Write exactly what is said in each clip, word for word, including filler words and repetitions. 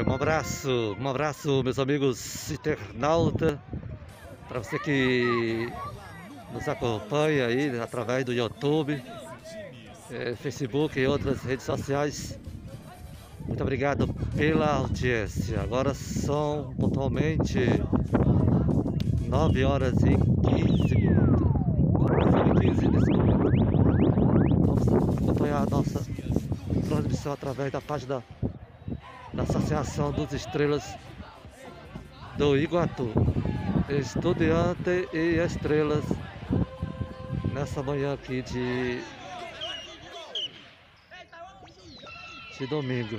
É, um abraço, um abraço, meus amigos internautas, para você que nos acompanha aí através do YouTube, é, Facebook e outras redes sociais. Muito obrigado pela audiência. Agora são pontualmente nove horas e quinze minutos. nove e quinze nesse momento. Vamos acompanhar a nossa transmissão através da página da Associação dos Estrelas do Iguatu. Estudiante e Estrelas nessa manhã aqui de, de domingo.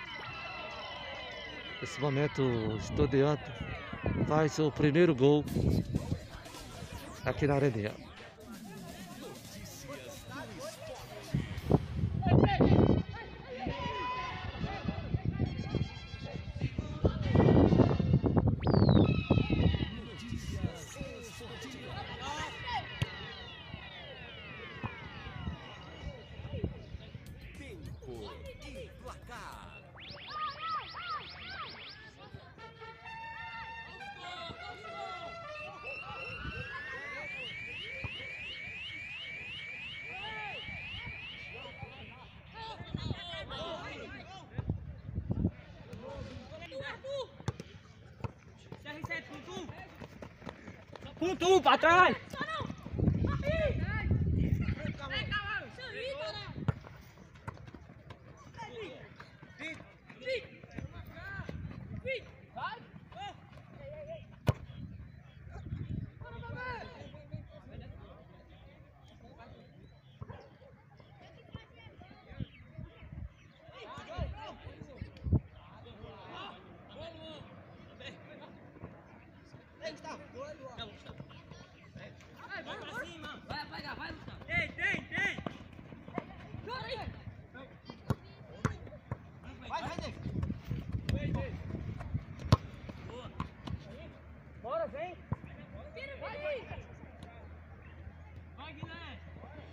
Nesse momento o Estudiante faz o primeiro gol aqui na areninha. Ponto um para trás! Bora, vem! Vai! Vai, Guilherme!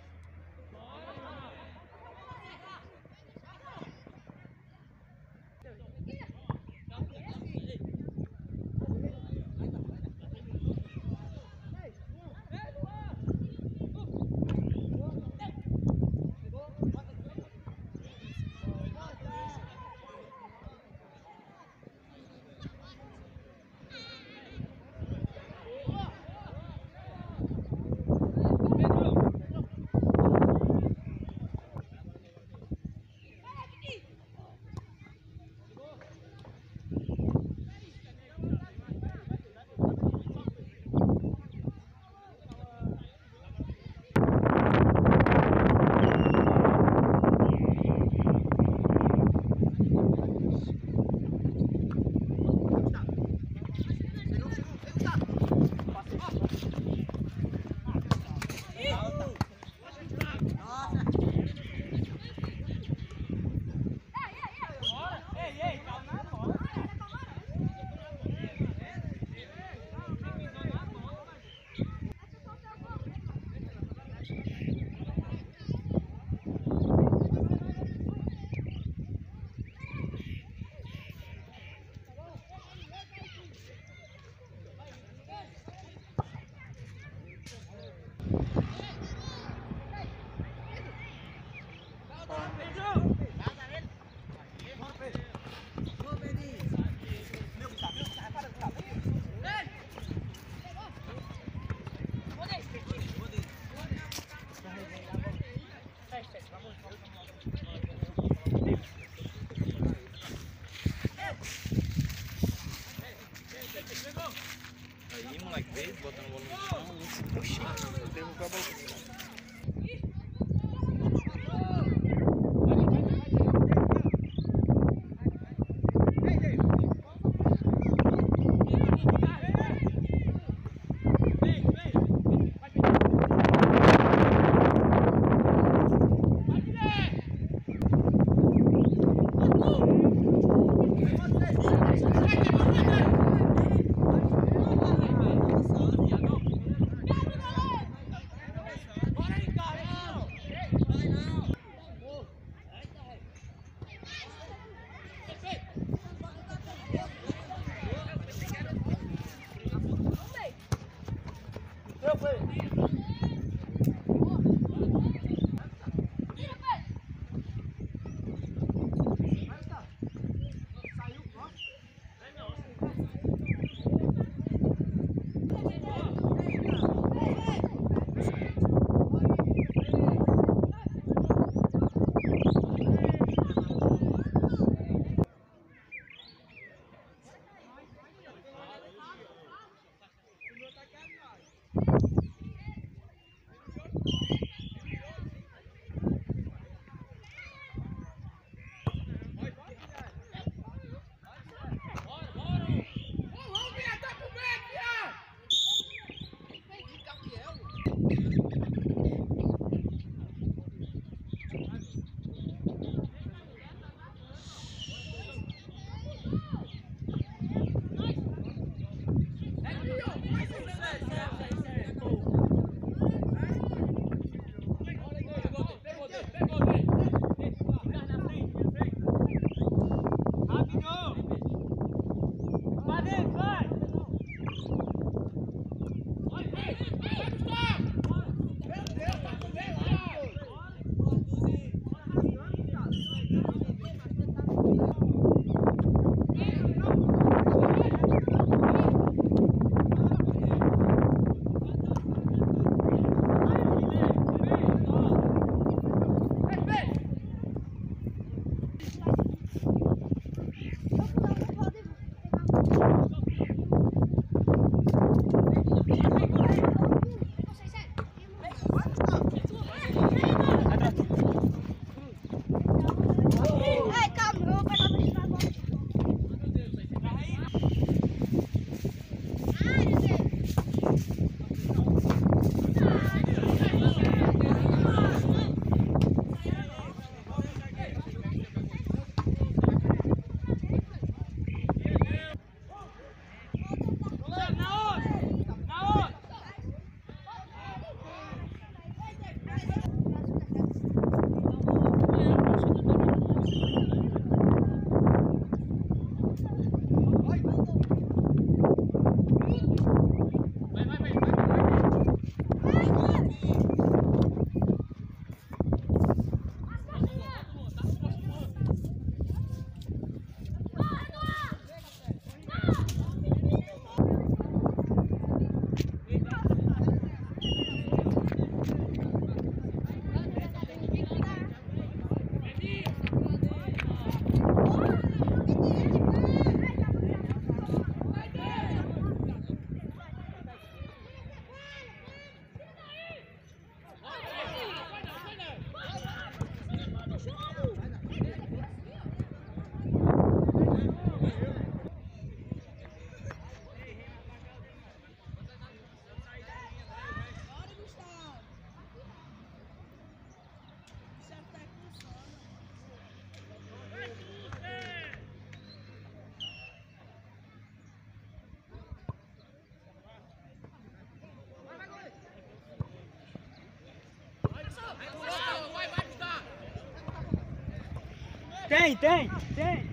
Aí, moleque, veio, botando a bola no chão, puxa, derrubou a bola. Tem, tem, tem.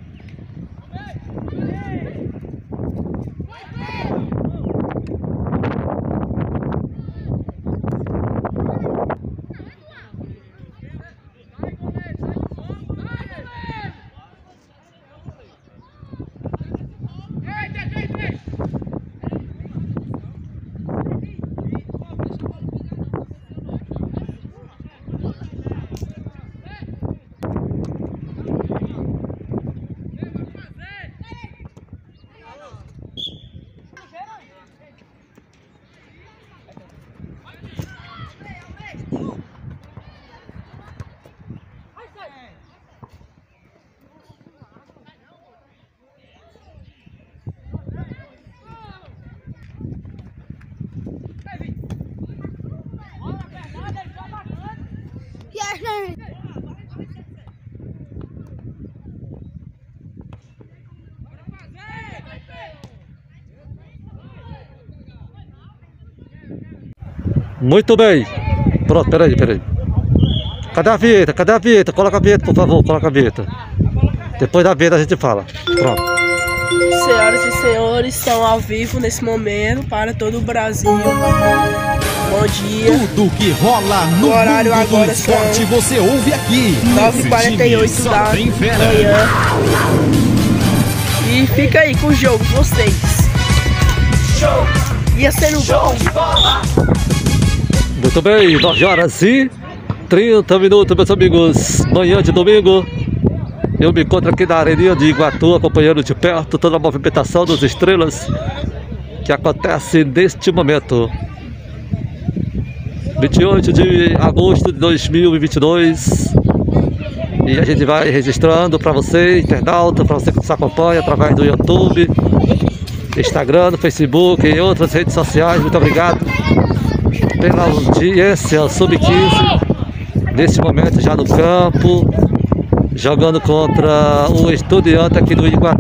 Muito bem. Pronto, peraí, peraí. Cadê a vinheta? Cadê a vinheta? Coloca a vinheta, por favor, coloca a vinheta. Depois da vinheta a gente fala. Pronto. Senhoras e senhores, estão ao vivo nesse momento para todo o Brasil. Bom dia. Tudo que rola no O horário mundo do agora esporte são você ouve aqui. nove e quarenta e oito da manhã. E fica aí com o jogo, vocês. Show! Ia ser no gol. Muito bem, nove horas e trinta minutos, meus amigos. Manhã de domingo. Eu me encontro aqui na Areninha de Iguatu, acompanhando de perto toda a movimentação dos Estrelas que acontece neste momento. vinte e oito de agosto de dois mil e vinte e dois. E a gente vai registrando para você, internauta, para você que nos acompanha através do YouTube, Instagram, no Facebook e outras redes sociais. Muito obrigado pela audiência. Sub quinze, neste momento já no campo, jogando contra o Estudiante aqui do Iguatu.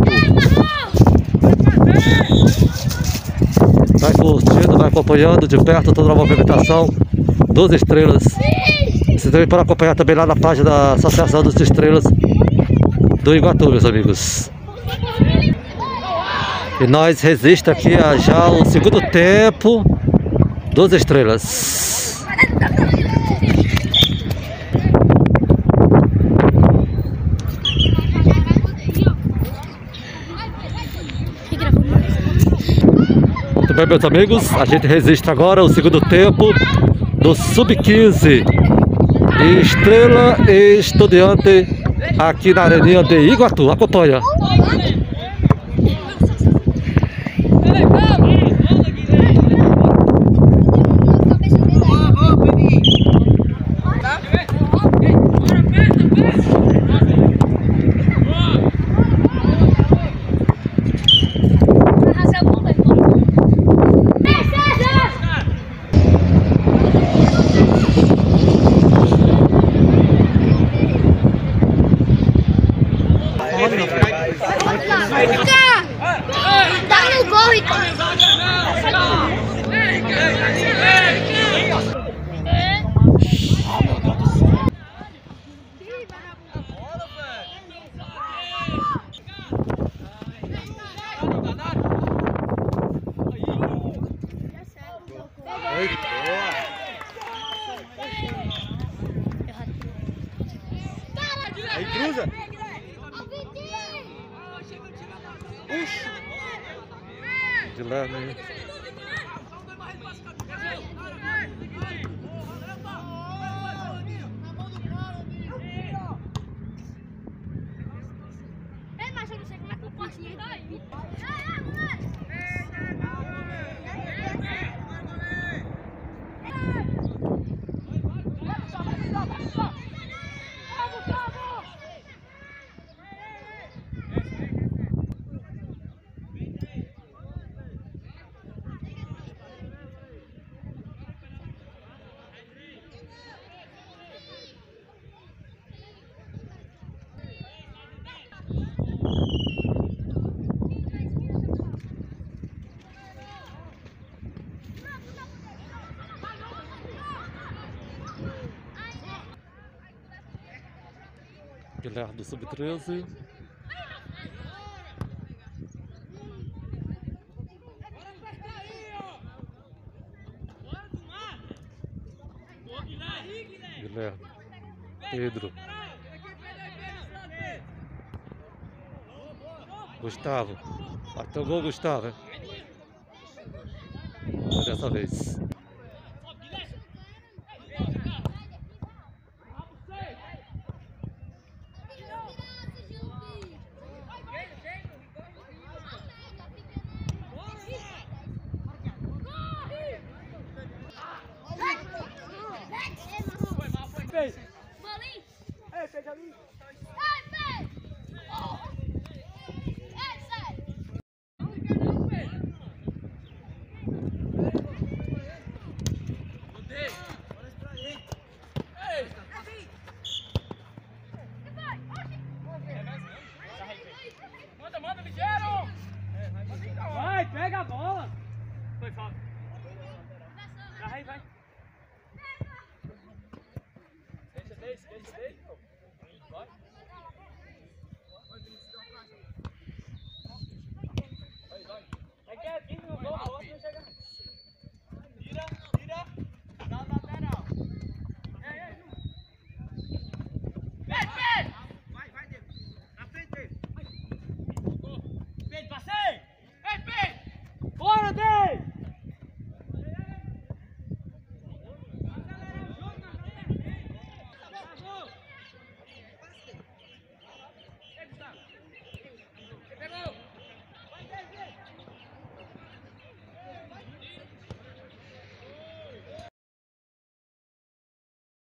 Vai curtindo, vai acompanhando de perto toda a movimentação dos Estrelas. Você também pode acompanhar também lá na página da Associação dos Estrelas do Iguatu, meus amigos. E nós resiste aqui a já o segundo tempo dos Estrelas. Muito bem, meus amigos, a gente registra agora o segundo tempo do Sub quinze Estrela e Estudiante aqui na Areninha de Iguatu. Acompanha. Dá no gol, Ricardo. Aí cruza. De leve aí. Ei, mas eu não sei como é que eu posso ir daí. Guilherme do sub treze. Guilherme. Pedro. Gustavo. Bateu o gol, Gustavo. Hein? Dessa vez. Fez. Bolinho. Ei, fez ali.